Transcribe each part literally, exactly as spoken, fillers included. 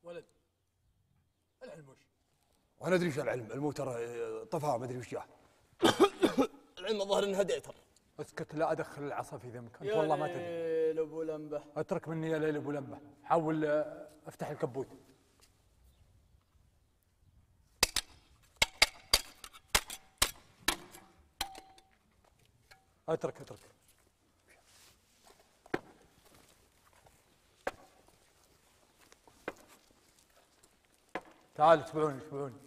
ولد العلم وش؟ وانا ادري وش العلم، الموتر طفاه ما ادري وش جاه. العلم الظاهر انها ديتر. اسكت لا ادخل العصا في ذمك، انت والله ما تدري. يا ليل ابو لمبه. اترك مني يا ليل ابو لمبه، حاول افتح الكبوت. اترك اترك. تعال اتبعوني اتبعوني.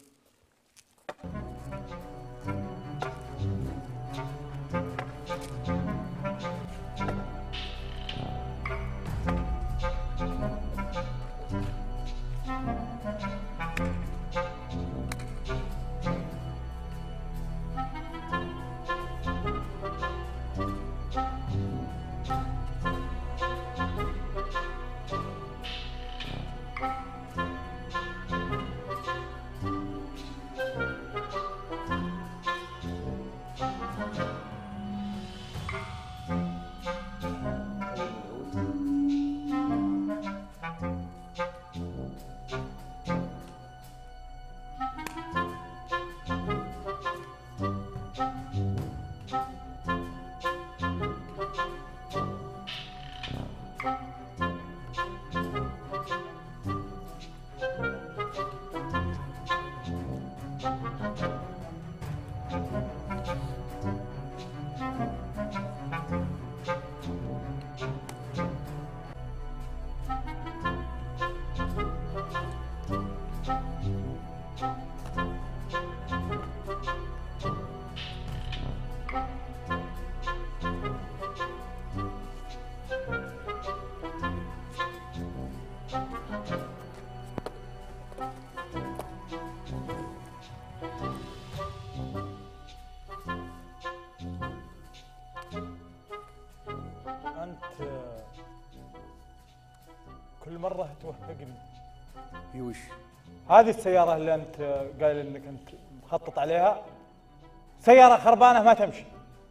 كل مرة توهقني. هي وش؟ هذه السيارة اللي أنت قايل إنك أنت مخطط عليها سيارة خربانة ما تمشي.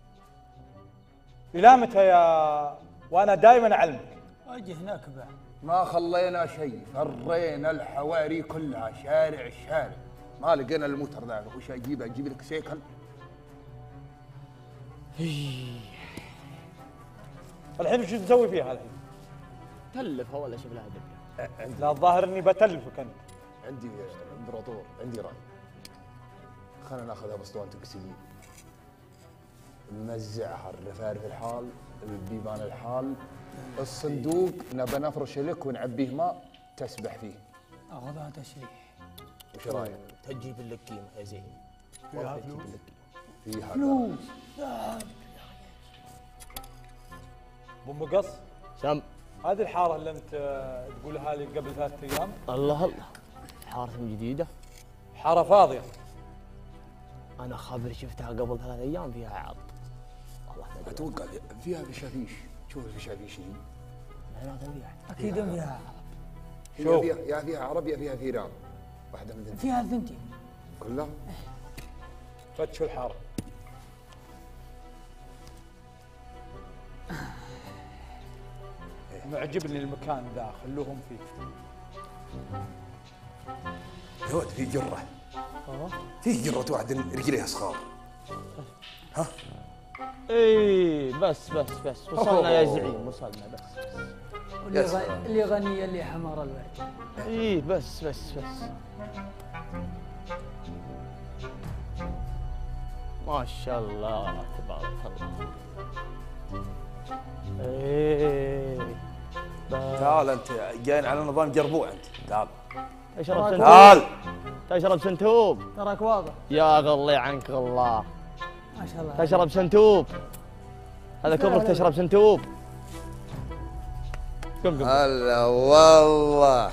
إلى متى يا وأنا دائما أعلمك؟ أجي هناك بعد. ما خلينا شيء، فرينا الحواري كلها شارع الشارع، ما لقينا الموتر ذاك، وش أجيب أجيب لك سيكل؟ الحين وش تسوي فيها الحين؟ تلفها ولا شوف لها دبله. لا الظاهر اني بتلفك انت. عندي امبراطور، عندي راي. خلينا ناخذها باسطوانة اكسجين. نمزعها الرفارف الحال، البيبان الحال، الصندوق نبى نفرش لك ونعبيه ماء تسبح فيه. اخذها تشريح. وش رايك؟ تجيب لك قيمه يا زين. فيها فلوس. فيها فلوس. ابو مقص سم. هذه الحارة اللي أنت تقولها لي قبل ثلاثة أيام. الله الله. حارة جديدة. حارة فاضية. أنا خبر شفتها قبل ثلاث أيام فيها عرض. والله ما أتوقع فيها فشافيش، شوف الفشافيش دي. ما تبيع. أكيد فيها عرب. شوف فيها يا فيها عرب يا فيها ثيران. واحدة من ذنتين. فيها ثنتين. كلها؟ فتشوا الحارة. معجبني المكان ذا، خلوهم فيه. يا ولد في جرة. في جرة واحد رجليها صغار. ها؟ اي بس بس بس وصلنا يا زعيم، وصلنا بس بس. اللي, غ... اللي غني اللي حمار الورد. اي بس بس بس. ما شاء الله تبارك الله. ايه تعال انت جايين على نظام جربوع انت. تعال تشرب سنتوب. تعال تشرب سنتوب. تراك واضح. يا غلي عنك الله. ما شاء الله. تشرب سنتوب. هذا كبرك تشرب سنتوب. قم قم. هلا والله.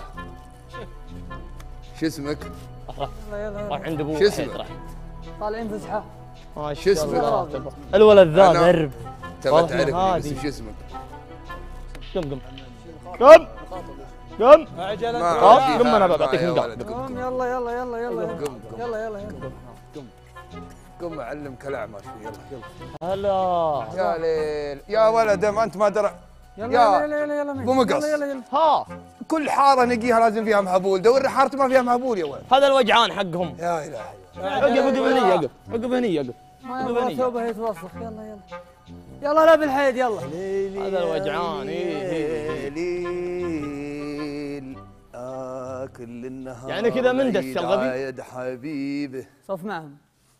شو اسمك؟ يلا يلا راح عند ابوه. شو اسمك؟ راح. طالعين فسحه. ما شو شاء اسمك؟ الله. الولد ذا أنا- ذرب. تبى والله تعرفني هادي. بس شو اسمك؟ قم قم. قم قم. عجلة. ما قم فيها- قم انا ما بعطيك يا نقاط. ولد، قم قوم قم يلا يلا يلا يلا قم قم يلا يلا يلا. قم قم اعلمك الاعمى شوي. يلا يلا هلا. يا ليل يا ولد ما انت ما درى يلا يا يلا يلا يلا أبو مقص. يلا يلا يلا ها كل حاره نقيها لازم فيها مهبول، دور حارته ما فيها مهبول يا ولد. هذا الوجعان حقهم. يا اله اقف اقف هني اقف اقف هني اقف. ما اقف يبغى هني. ثوبه يتوسخ. يلا يلا يلا لا بالحيد يلا. هذا الوجعان. ايه ايه ليل اكل النهار يعني كذا مندس يا الغبي. يد حبيبه. صف معهم.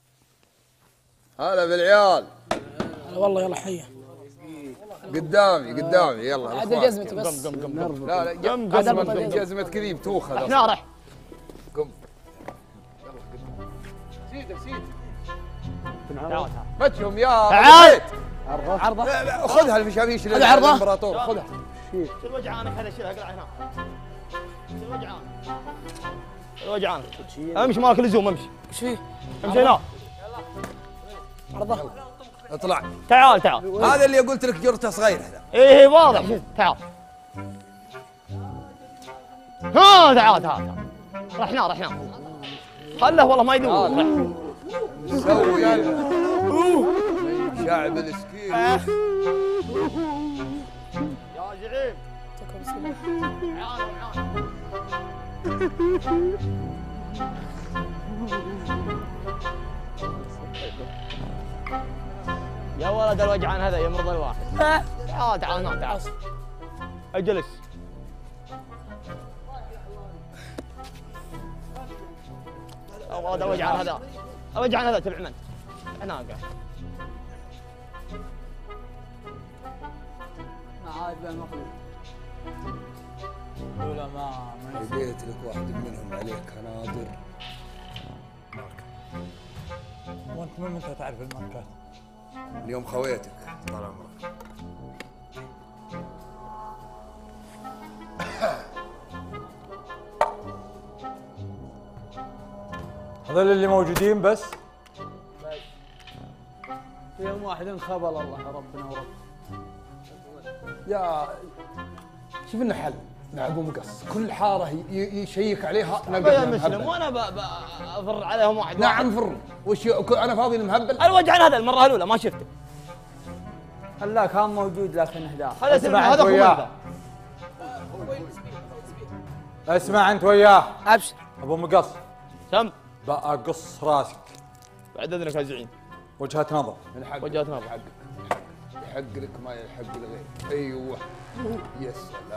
هلا بالعيال. والله يلا حيه. قدامي قدامي يلا عاد الأخوان. جزمتي بس. قم قم قم. لا لا قم جزمة قم قم. جزمة كذي بتوخذ أصلاً. احنا رح. قم سيده سيده تعال تعال. متهم يا تعال. عرضه. لا لا خذها المشابيش هذا عرضة؟ الامبراطور خذها. شو الوجعانك هذا؟ شيلها اقلع هنا. شو الوجعان؟ الوجعان. امشي مالك لزوم امشي. ايش فيه؟ امشي هنا. عرضه. اطلع. تعال تعال. هذا اللي قلت لك جرته صغير هذا. ايه ايه واضح. شوف تعال. ها تعال تعال تعال. رحنا رحنا. خله والله ما يدور. رح. سوي شعب السكين. يا زعيم. عانوا عانوا. يا ولد الوجعان هذا يمرض الواحد. تعال تعال هنا تعال. اجلس. يا ولد الوجعان هذا. الوجعان هذا تبع من؟ هنا قاعد. ما عاد بقى مقلوب. ولا ما ما لقيت لك واحد منهم عليك ناظر. وانت من متى تعرف الماركات؟ اليوم خويتك طال عمرك. هذول اللي موجودين بس. في يوم واحد انخبل الله ربنا ورب. يا شوف لنا حل مع ابو مقص، كل حاره ي- ي- يشيك عليها يا نلقى مسلم وانا ب- ب- افر عليهم واحد. نعم فر وش ي- انا فاضي المهبل. الوجعان هذا المره الاولى ما شفته. هلا كان موجود لكن اهداه. هذا اسمع سلم أنت هذا اخو وياه. ماذا؟ اسمع انت وياه ابشر. ابو مقص، سم بقص راسك. بعد اذنك يا زعيم. وجهة نظر. من حق وجهة نظر. حقك يحق لك ما يحق لغيرك. ايوه يا سلام.